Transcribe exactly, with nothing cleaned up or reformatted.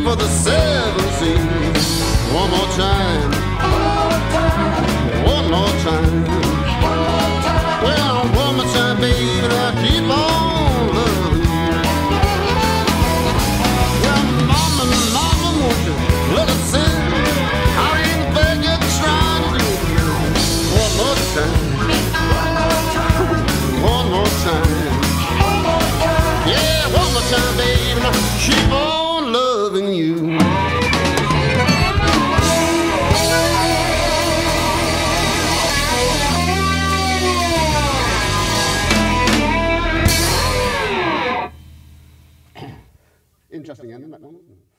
for the seven seas. One more time, one more time, well, one more time, baby, I'll keep on loving you. Well, mama, mama, won't you let us sing? I ain't beg you, trying to do. One more time, one more time, yeah, one more time, baby, I'll keep on loving you. Interesting ending, that one.